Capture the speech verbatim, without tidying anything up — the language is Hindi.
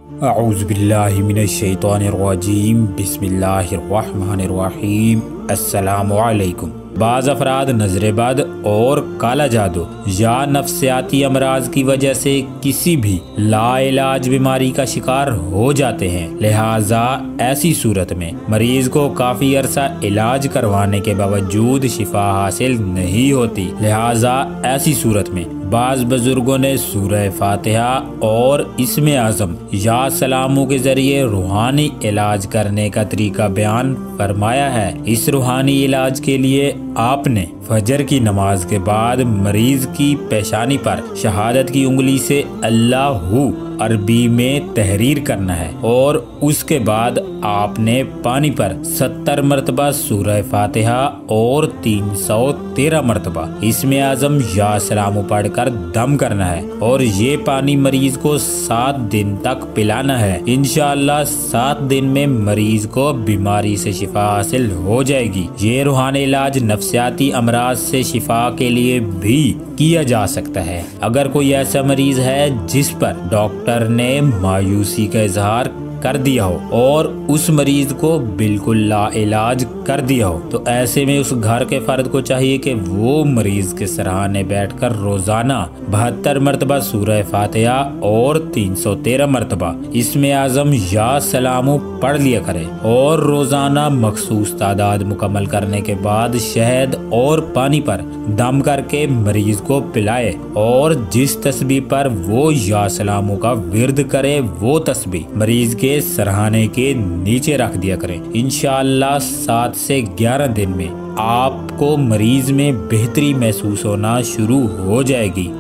अऊज़ुबिल्लाहि मिनश्शैतानिर्रजीम बिस्मिल्लाहिर्रहमानिर्रहीम। अस्सलामु अलैकुम। बाज़ अफराद नजरेबद और काला जादू या नफ्सियाती अमराज की वजह से किसी भी लाइलाज बीमारी का शिकार हो जाते हैं। लिहाजा ऐसी सूरत में मरीज को काफी अरसा इलाज करवाने के बावजूद शिफा हासिल नहीं होती। लिहाजा ऐसी सूरत में बाज़ बुजुर्गों ने सूरह फातिहा और इस्मे आज़म या सलामों के जरिए रूहानी इलाज करने का तरीका बयान फरमाया है। इस रूहानी इलाज के लिए आपने फजर की नमाज के बाद मरीज की पेशानी पर शहादत की उंगली से अल्लाहू अरबी में तहरीर करना है और उसके बाद आपने पानी पर सत्तर मरतबा सूरह फातिहा और तीन सौ तेरह मरतबा इस्मे आज़म या सलाम पढ़कर दम करना है और ये पानी मरीज को सात दिन तक पिलाना है। इंशाअल्लाह सात दिन में मरीज को बीमारी से शिफा हासिल हो जाएगी। ये रूहानी इलाज नफ्सियाती अमराज से शिफा के लिए भी किया जा सकता है। अगर कोई ऐसा मरीज है जिस पर डॉक्टर ने मायूसी का इजहार कर दिया हो और उस मरीज को बिल्कुल लाइलाज कर दिया हो, तो ऐसे में उस घर के फर्द को चाहिए कि वो मरीज के सराहने बैठकर रोजाना बहत्तर मरतबा सूरह फातिहा और तीन सौ तेरह मरतबा इस्मे आज़म या सलामू पढ़ लिया करे और रोजाना मखसूस तादाद मुकम्मल करने के बाद शहद और पानी पर दम करके मरीज को पिलाए और जिस तस्बीह पर वो या सलामू का विर्द करे वो तस्बीह मरीज के सराहने के नीचे रख दिया करें। इंशाअल्लाह सात से ग्यारह दिन में आपको मरीज में बेहतरी महसूस होना शुरू हो जाएगी।